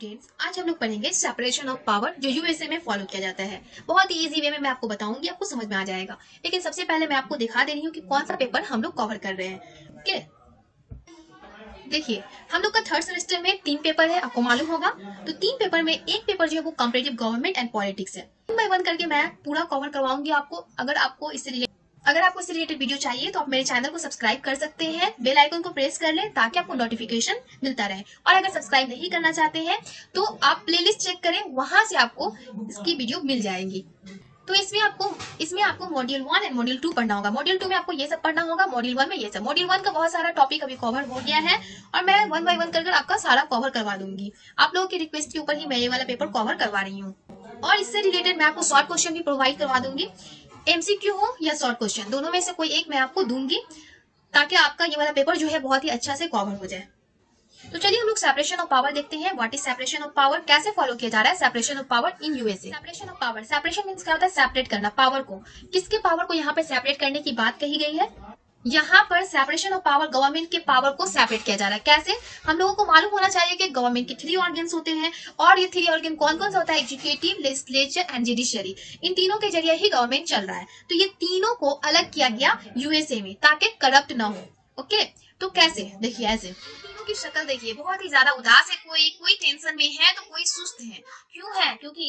Students, आज हम लोग पढ़ेंगे सेपरेशन ऑफ पावर जो यूएसए में फॉलो किया जाता है। बहुत ही इजी वे में मैं आपको बताऊंगी, आपको समझ में आ जाएगा। लेकिन सबसे पहले मैं आपको दिखा दे रही हूँ कि कौन सा पेपर हम लोग कवर कर रहे हैं। ओके, देखिए हम लोग का थर्ड सेमेस्टर में 3 पेपर है, आपको मालूम होगा। तो 3 पेपर में एक पेपर जो है वो कंपैरेटिव गवर्नमेंट एंड पॉलिटिक्स है। 1 बाय 1 करके मैं पूरा कवर करवाऊंगी आपको। अगर आपको इससे रिलेटेड वीडियो चाहिए तो आप मेरे चैनल को सब्सक्राइब कर सकते हैं, बेल आइकन को प्रेस कर लें ताकि आपको नोटिफिकेशन मिलता रहे। और अगर सब्सक्राइब नहीं करना चाहते हैं तो आप प्लेलिस्ट चेक करें, वहां से आपको इसकी वीडियो मिल जाएंगी। तो इसमें आपको मॉड्यूल 1 एंड मॉड्यूल 2 पढ़ना होगा। मॉड्यूल 2 में आपको ये सब पढ़ना होगा, मॉड्यूल 1 में ये सब। मॉड्यूल 1 का बहुत सारा टॉपिक अभी कवर हो गया है और मैं 1 बाय 1 कर आपका सारा कवर करवा दूंगी। आप लोगों की रिक्वेस्ट के ऊपर ही मैं ये वाला पेपर कवर करवा रही हूँ। और इससे रिलेटेड मैं आपको शॉर्ट क्वेश्चन भी प्रोवाइड करवा दूंगी। एमसीक्यू हो या शॉर्ट क्वेश्चन, दोनों में से कोई एक मैं आपको दूंगी ताकि आपका ये वाला पेपर जो है बहुत ही अच्छा से कवर हो जाए। तो चलिए हम लोग सेपरेशन ऑफ पावर देखते हैं। What is separation of power, कैसे फॉलो किया जा रहा है separation of power in USA. Separation of power, separation means क्या होता है? सेपरेट करना पावर को। किसके पावर को यहाँ पे सेपरेट करने की बात कही गई है? यहाँ पर सेपरेशन ऑफ पावर, गवर्नमेंट के पावर को सेपरेट किया जा रहा है। कैसे? हम लोगों को मालूम होना चाहिए कि गवर्नमेंट के 3 ऑर्गन्स होते हैं और ये 3 ऑर्गन कौन कौन सा होता है? Executive, legislature and judiciary. इन तीनों के जरिए ही गवर्नमेंट चल रहा है। तो ये तीनों को अलग किया गया यूएसए में ताकि करप्ट ना हो। ओके, तो कैसे? देखिए ऐसे की शक्ल देखिए, बहुत ही ज्यादा उदास है, कोई टेंशन में है तो कोई सुस्त है। क्यों है? क्योंकि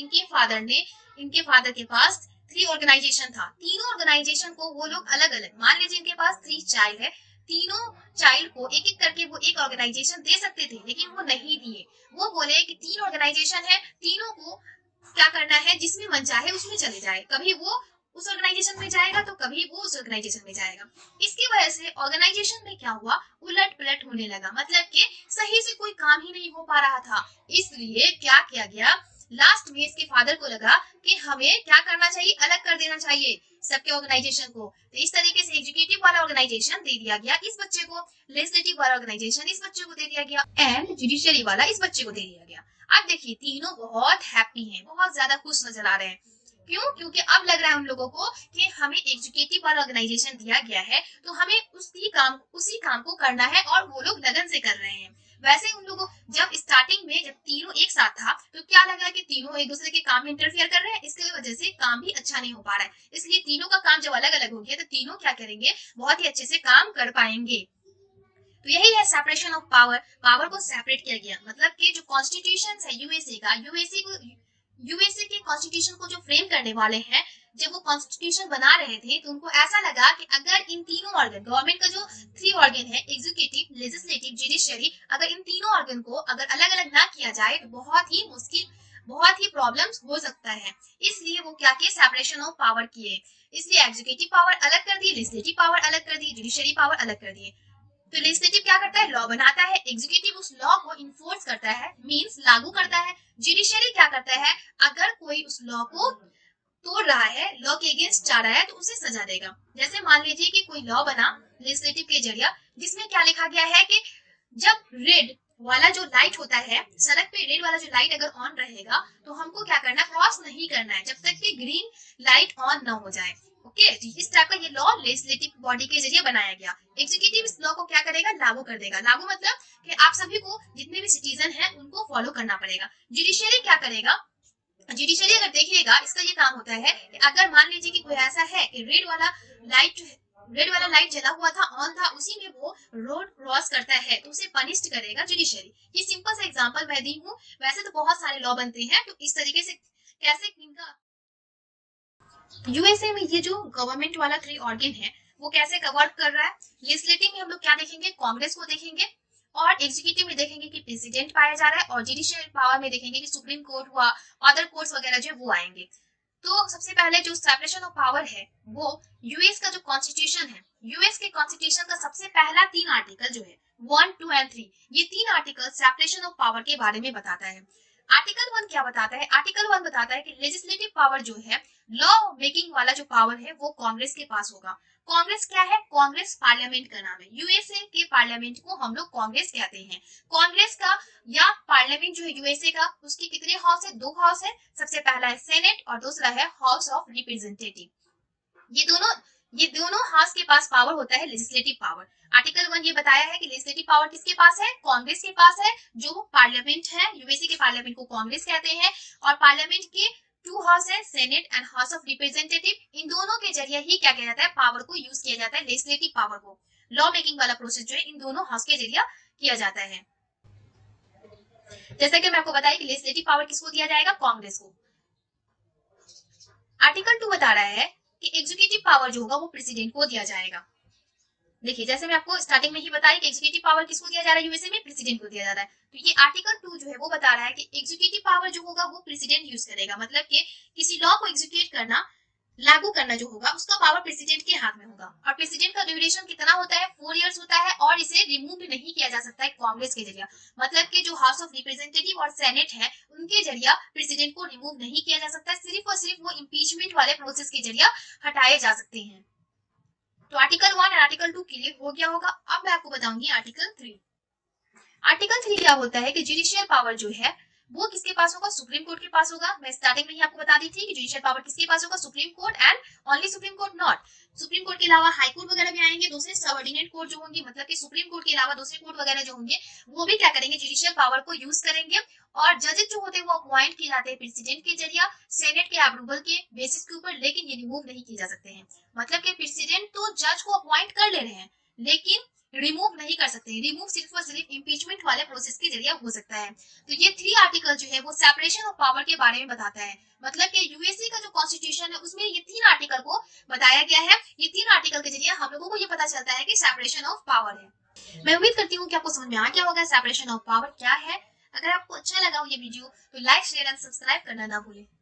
इनके फादर के पास 3 ऑर्गेनाइजेशन था। तीनों ऑर्गेनाइजेशन को वो लोग अलग अलग, मान लीजिए इनके पास 3 चाइल्ड है, तीनों चाइल्ड को एक एक करके वो एक ऑर्गेनाइजेशन दे सकते थे, लेकिन वो नहीं दिए। वो बोले कि 3 ऑर्गेनाइजेशन है, तीनों को क्या करना है, जिसमें मन चाहे उसमें चले जाए। कभी वो उस ऑर्गेनाइजेशन में जाएगा तो कभी वो उस ऑर्गेनाइजेशन में जाएगा। इसकी वजह से ऑर्गेनाइजेशन में क्या हुआ? उलट पलट होने लगा, मतलब कि सही से कोई काम ही नहीं हो पा रहा था। इसलिए क्या किया गया, लास्ट में इसके फादर को लगा कि हमें क्या करना चाहिए, अलग कर देना चाहिए सबके ऑर्गेनाइजेशन को। तो इस तरीके से एग्जीक्यूटिव वाला ऑर्गेनाइजेशन दे दिया गया इस बच्चे को, लेजिस्लेटिव वाला ऑर्गेनाइजेशन इस बच्चे को दे दिया गया एंड जुडिशरी वाला इस बच्चे को दे दिया गया। अब देखिए तीनों बहुत हैप्पी हैं, बहुत ज्यादा खुश नजर आ रहे हैं। क्यों? क्योंकि अब लग रहा है उन लोगों को कि हमें एग्जीक्यूटिव वाला ऑर्गेनाइजेशन दिया गया है तो हमें उसी काम को करना है और वो लोग लगन से कर रहे हैं। वैसे उन लोगों जब स्टार्टिंग में जब तीनों एक साथ था तो क्या लगा कि तीनों एक दूसरे के काम में इंटरफियर कर रहे हैं, इसकी वजह से काम भी अच्छा नहीं हो पा रहा है। इसलिए तीनों का काम जब अलग अलग हो गया तो तीनों क्या करेंगे, बहुत ही अच्छे से काम कर पाएंगे। तो यही है सेपरेशन ऑफ पावर। पावर को सेपरेट किया गया, मतलब कि जो कॉन्स्टिट्यूशन है यूएसए का, यूएसए के कॉन्स्टिट्यूशन को जो फ्रेम करने वाले हैं, जब वो कॉन्स्टिट्यूशन बना रहे थे तो उनको ऐसा लगा कि अगर इन तीनों ऑर्गन, गवर्नमेंट का जो 3 ऑर्गन है, एग्जीक्यूटिव, लेजिस्लेटिव, जुडिशरी, अगर इन तीनों ऑर्गन को अगर अलग अलग ना किया जाए तो बहुत ही मुश्किल, बहुत ही प्रॉब्लम्स हो सकता है। इसलिए वो क्या किए, सेपरेशन ऑफ पावर किए। इसलिए एग्जीक्यूटिव पावर अलग कर दी, लेजिस्लेटिव पावर अलग कर दी, जुडिशरी पावर अलग कर दिए। तो लेजिस्लेटिव क्या करता है, लॉ बनाता है। एग्जीक्यूटिव उस लॉ को इन्फोर्स करता है, मींस लागू करता है। जुडिशरी क्या करता है, अगर कोई उस लॉ को तोड़ रहा है, लॉ के अगेंस्ट जा रहा है तो उसे सजा देगा। जैसे मान लीजिए कि कोई लॉ बना लेजिस्लेटिव के जरिए, जिसमें क्या लिखा गया है कि जब रेड वाला जो लाइट होता है, सड़क पे रेड वाला जो लाइट अगर ऑन रहेगा तो हमको क्या करना है, क्रॉस नहीं करना है जब तक कि ग्रीन लाइट ऑन ना हो जाए। ओके, इस टाइप का ये लॉ लेजिस्लेटिव बॉडी के जरिए बनाया गया। एग्जीक्यूटिव इस लॉ को क्या करेगा, लागू कर देगा। लागू मतलब कि आप सभी को, जितने भी सिटीजन हैं उनको फॉलो करना पड़ेगा। जुडिशरी क्या करेगा, जुडिशरी अगर देखिएगा इसका ये काम होता है कि अगर मान लीजिए कि कोई ऐसा है कि रेड वाला लाइट जला हुआ था, ऑन था, उसी में वो रोड क्रॉस करता है तो उसे पनिश्ड करेगा जुडिशरी। ये सिंपल सा एग्जांपल मैं दी हूँ। वैसे तो बहुत सारे लॉ बनते हैं, तो इस तरीके से कैसे इनका यूएसए में ये जो गवर्नमेंट वाला 3 ऑर्गन है वो कैसे कवर कर रहा है। लेजिस्लेटिव में हम लोग क्या देखेंगे, कांग्रेस को देखेंगे, और एग्जीक्यूटिव में देखेंगे कि प्रेसिडेंट पाया जा रहा है, और जुडिशियल पावर में देखेंगे कि सुप्रीम कोर्ट हुआ, अदर कोर्ट्स वगैरह जो वो आएंगे। तो सबसे पहले जो सेपरेशन ऑफ पावर है वो यूएस का जो कॉन्स्टिट्यूशन है, यूएस के कॉन्स्टिट्यूशन का सबसे पहला 3 आर्टिकल जो है 1, 2 एंड 3, ये 3 आर्टिकल सेपरेशन ऑफ पावर के बारे में बताता है। आर्टिकल 1 क्या बताता है, आर्टिकल 1 बताता है कि लेजिस्लेटिव पावर जो है, लॉ मेकिंग वाला जो पावर है वो कांग्रेस के पास होगा। कांग्रेस क्या है, कांग्रेस पार्लियामेंट का नाम है। यूएसए के पार्लियामेंट को हम लोग कांग्रेस कहते हैं। कांग्रेस का या पार्लियामेंट जो है यूएसए का, उसके कितने हाउस है, 2 हाउस है। सबसे पहला है सेनेट और दूसरा है हाउस ऑफ रिप्रेजेंटेटिव। ये दोनों ये दोनों हाउस के पास पावर होता है लेजिस्लेटिव पावर। आर्टिकल 1 ये बताया है कि लेजिस्लेटिव पावर किसके पास है, कांग्रेस के पास है। जो पार्लियामेंट है, यूएसए के पार्लियामेंट को कांग्रेस कहते हैं, और पार्लियामेंट के टू हाउस है, senate and house of representative. इन दोनों के जरिए ही क्या किया जाता है, पावर को यूज किया जाता है, लेजिस्लेटिव पावर को। लॉ मेकिंग वाला प्रोसेस जो है इन दोनों हाउस के जरिए किया जाता है। जैसा कि मैं आपको बताया कि लेजिस्लेटिव पावर किसको दिया जाएगा, कांग्रेस को। आर्टिकल 2 बता रहा है कि एग्जीक्यूटिव पावर जो होगा वो प्रेसिडेंट को दिया जाएगा। देखिए, जैसे मैं आपको स्टार्टिंग में ही बताया कि एग्जीक्यूटिव पावर किसको दिया जा रहा है, यूएसए में प्रेसिडेंट को दिया जा रहा है। तो ये आर्टिकल 2 जो है वो बता रहा है कि एग्जीक्यूटिव पावर जो होगा वो प्रेसिडेंट यूज करेगा। मतलब कि किसी लॉ को एग्जीक्यूट करना, लागू करना जो होगा, उसका पावर प्रेसिडेंट के हाथ में होगा। और प्रेसिडेंट का ड्यूरेशन कितना होता है, 4 इयर्स होता है, और इसे रिमूव भी नहीं किया जा सकता है कांग्रेस के जरिए। मतलब कि जो हाउस ऑफ रिप्रेजेंटेटिव और सेनेट है उनके जरिए प्रेसिडेंट को रिमूव नहीं किया जा सकता, सिर्फ और सिर्फ वो इम्पीचमेंट वाले प्रोसेस के जरिए हटाए जा सकते हैं। तो आर्टिकल 1 और आर्टिकल 2 क्लियर हो गया होगा। अब मैं आपको बताऊंगी आर्टिकल 3। आर्टिकल 3 क्या होता है कि जुडिशियल पावर जो है वो किसके पास होगा, सुप्रीम कोर्ट के पास होगा। मैं स्टार्टिंग में ही आपको बता दी थी कि जुडिशियल पावर किसके पास होगा, supreme court, and only supreme court not. Supreme court के अलावा हाई कोर्ट वगैरह भी आएंगे, दूसरे सबऑर्डिनेट कोर्ट जो होंगे, मतलब कि सुप्रीम कोर्ट के अलावा दूसरे कोर्ट वगैरह जो होंगे वो भी क्या करेंगे, जुडिशियल पावर को यूज करेंगे। और जजेस जो होते हैं वो अपॉइंट किए जाते हैं प्रेसिडेंट के जरिए, सेनेट के अप्रूवल के बेसिस के ऊपर, लेकिन ये रिमूव नहीं किए जा सकते हैं। मतलब कि प्रेसिडेंट तो जज को अपॉइंट कर ले रहे हैं लेकिन रिमूव नहीं कर सकते। रिमूव सिर्फ और सिर्फ इम्पीचमेंट वाले प्रोसेस के जरिए हो सकता है। तो ये 3 आर्टिकल जो है वो सेपरेशन ऑफ पावर के बारे में बताता है। मतलब कि यूएसए का जो कॉन्स्टिट्यूशन है उसमें ये 3 आर्टिकल को बताया गया है। ये 3 आर्टिकल के जरिए हम लोगों को ये पता चलता है कि सेपरेशन ऑफ पावर है। मैं उम्मीद करती हूँ कि आपको समझ में आ गया होगा सेपरेशन ऑफ पावर क्या है। अगर आपको अच्छा लगा हो ये वीडियो तो लाइक, शेयर एंड सब्सक्राइब करना ना भूलें।